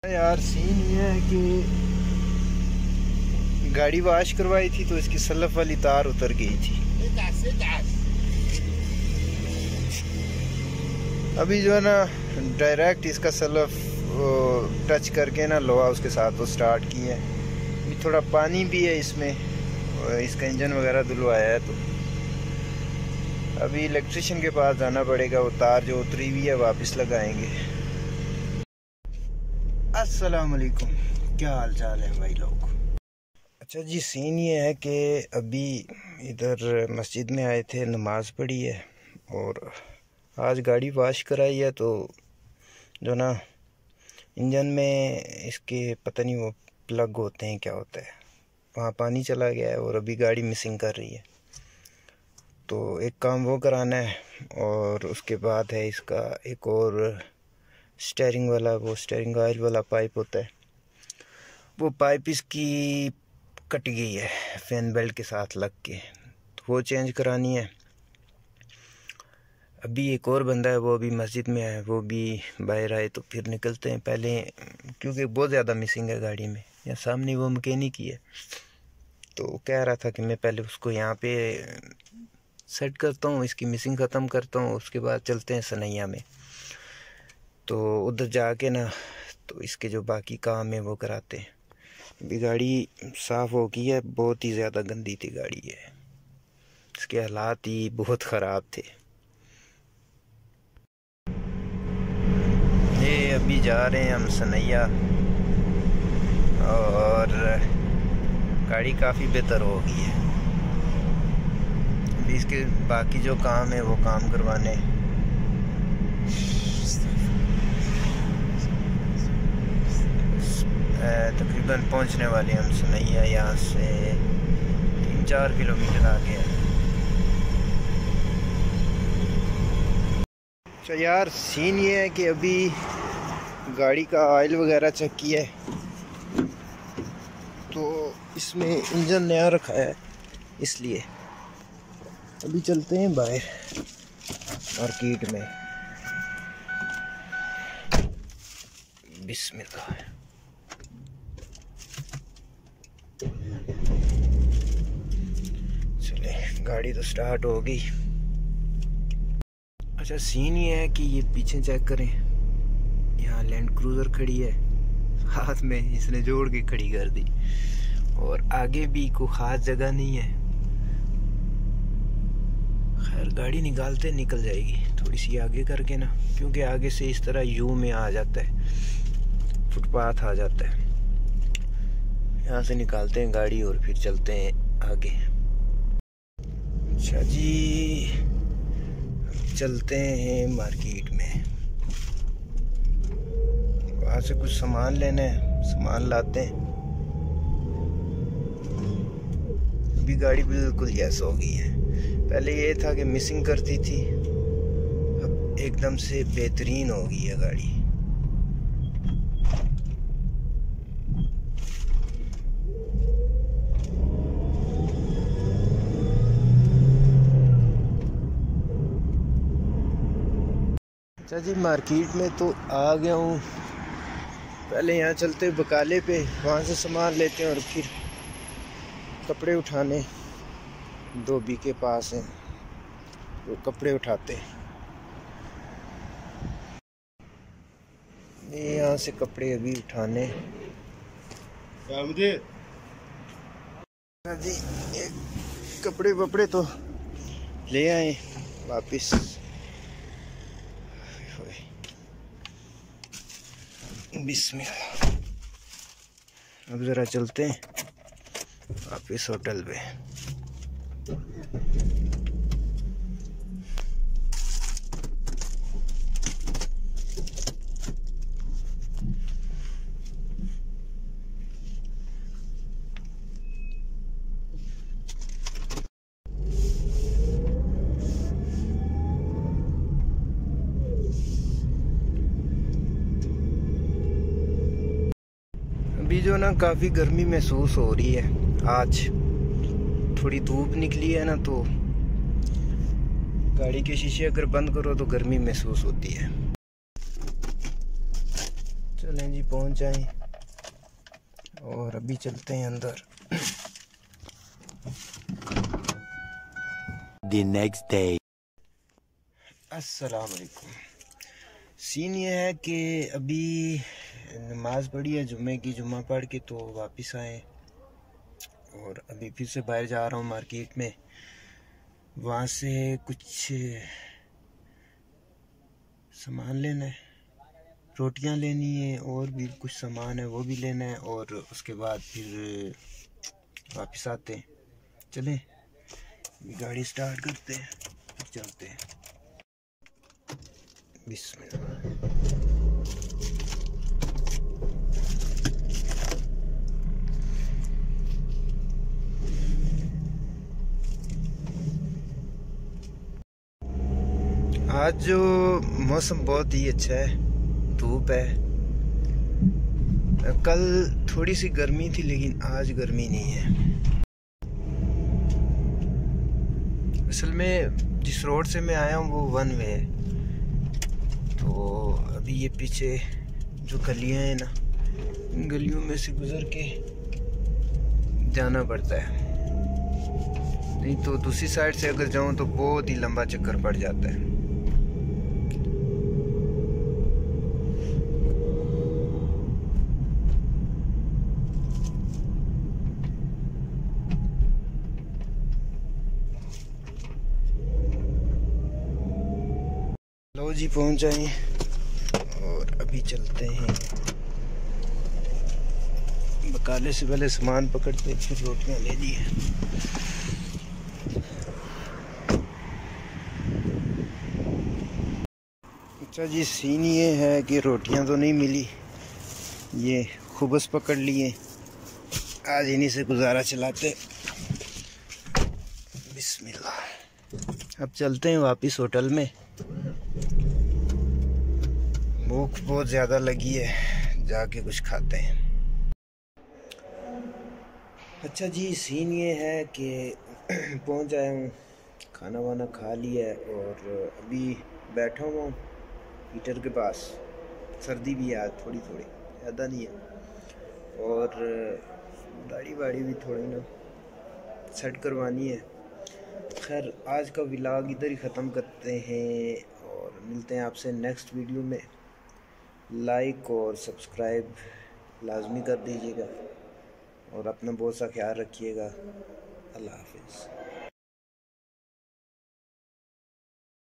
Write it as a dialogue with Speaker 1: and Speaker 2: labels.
Speaker 1: यार सीन ये है कि गाड़ी वॉश करवाई थी तो इसकी सलफ वाली तार उतर गई थी। अभी जो है ना डायरेक्ट इसका सलफ टच करके ना लोहा उसके साथ वो स्टार्ट की है। अभी थोड़ा पानी भी है इसमें, इसका इंजन वगैरह धुलवाया है तो अभी इलेक्ट्रिशियन के पास जाना पड़ेगा। वो तार जो उतरी हुई है वापस लगाएंगे। अस्सलाम वालेकुम, क्या हाल चाल है भाई लोग। अच्छा जी, सीन ये है कि अभी इधर मस्जिद में आए थे, नमाज पढ़ी है और आज गाड़ी वॉश कराई है तो जो ना इंजन में इसके पता नहीं वो प्लग होते हैं क्या होता है, वहाँ पानी चला गया है और अभी गाड़ी मिसिंग कर रही है। तो एक काम वो कराना है और उसके बाद है इसका एक और स्टीयरिंग वाला, वो स्टीयरिंग ऑयल वाला पाइप होता है, वो पाइप इसकी कट गई है फैन बेल्ट के साथ लग के, तो वो चेंज करानी है। अभी एक और बंदा है वो अभी मस्जिद में है, वो भी बाहर आए तो फिर निकलते हैं पहले, क्योंकि बहुत ज़्यादा मिसिंग है गाड़ी में। या सामने वो मैकेनिक ही है तो कह रहा था कि मैं पहले उसको यहाँ पे सेट करता हूँ, इसकी मिसिंग ख़त्म करता हूँ, उसके बाद चलते हैं सनैया में। तो उधर जाके ना तो इसके जो बाकी काम है वो कराते हैं। अभी गाड़ी साफ़ हो गई है, बहुत ही ज़्यादा गंदी थी गाड़ी है, इसके हालात ही बहुत ख़राब थे। ये अभी जा रहे हैं हम सनैया और गाड़ी काफ़ी बेहतर हो गई है। अभी इसके बाकी जो काम है वो काम करवाने, तकरीबन पहुंचने वाले हम सनैया, यहाँ से 3-4 किलोमीटर आगे है। अच्छा यार, सीन ये है कि अभी गाड़ी का ऑयल वगैरह चेक किया है तो इसमें इंजन नया रखा है, इसलिए अभी चलते हैं बाहर मार्केट में। बिस्मिल्लाह। चले, गाड़ी तो स्टार्ट हो गई। अच्छा सीन ये है कि ये पीछे चेक करें, यहाँ लैंड क्रूज़र खड़ी है, हाथ में इसने जोड़ के खड़ी कर दी और आगे भी कोई ख़ास जगह नहीं है। खैर गाड़ी निकालते निकल जाएगी, थोड़ी सी आगे करके ना, क्योंकि आगे से इस तरह यू में आ जाता है, फुटपाथ आ जाता है। यहाँ से निकालते हैं गाड़ी और फिर चलते हैं आगे। अच्छा जी, चलते हैं मार्केट में, वहाँ से कुछ सामान लेना है, सामान लाते हैं। अभी गाड़ी बिल्कुल यस हो गई है, पहले ये था कि मिसिंग करती थी, अब एकदम से बेहतरीन हो गई है गाड़ी। अच्छा जी, मार्केट में तो आ गया हूँ। पहले यहाँ चलते बकाले पे, वहाँ से सामान लेते हैं और फिर कपड़े उठाने धोबी के पास हैं, वो कपड़े उठाते हैं। ये यहाँ से कपड़े अभी उठाने जी, ये कपड़े वपड़े तो ले आए वापिस। बिस्मिल्लाह। अब ज़रा चलते हैं वापिस होटल पे। अभी जो ना काफ़ी गर्मी महसूस हो रही है, आज थोड़ी धूप निकली है ना तो गाड़ी के शीशे अगर बंद करो तो गर्मी महसूस होती है। चलें जी, पहुंच जाएं और अभी चलते हैं अंदर।
Speaker 2: The next day.
Speaker 1: अस्सलाम वालेकुम। सीन ये है कि अभी नमाज पढ़ी है जुम्मे की, जुम्मा पढ़ के तो वापस आए और अभी फिर से बाहर जा रहा हूँ मार्केट में। वहाँ से कुछ सामान लेना है, रोटियां लेनी है और भी कुछ सामान है वो भी लेना है, और उसके बाद फिर वापस आते हैं। चलें गाड़ी स्टार्ट करते हैं, फिर चलते हैं। बिस्मिल्लाह। आज जो मौसम बहुत ही अच्छा है, धूप है। कल थोड़ी सी गर्मी थी लेकिन आज गर्मी नहीं है। असल में जिस रोड से मैं आया हूँ वो वन वे है, तो अभी ये पीछे जो गलियाँ हैं ना, इन गलियों में से गुजर के जाना पड़ता है, नहीं तो दूसरी साइड से अगर जाऊँ तो बहुत ही लंबा चक्कर पड़ जाता है। लो जी, पहुंच जाए और अभी चलते हैं। बकाले से पहले सामान पकड़ते फिर रोटियां ले ली है। अच्छा जी, सीन ये है कि रोटियां तो नहीं मिली, ये खुबस पकड़ लिए, आज इन्हीं से गुजारा चलाते। बिस्मिल्लाह। अब चलते हैं वापस होटल में, भूख बहुत ज़्यादा लगी है, जाके कुछ खाते हैं। अच्छा जी, सीन ये है कि पहुंच आया हूँ, खाना वाना खा लिया है और अभी बैठा हुआ हूँ हीटर के पास। सर्दी भी है आज थोड़ी थोड़ी, ज़्यादा नहीं है, और दाढ़ी वाड़ी भी थोड़ी ना सेट करवानी है। खैर, आज का व्लॉग इधर ही ख़त्म करते हैं और मिलते हैं आपसे नेक्स्ट वीडियो में। लाइक और सब्सक्राइब लाजमी कर दीजिएगा और अपना बहुत सा ख्याल रखिएगा। अल्लाह हाफिज़।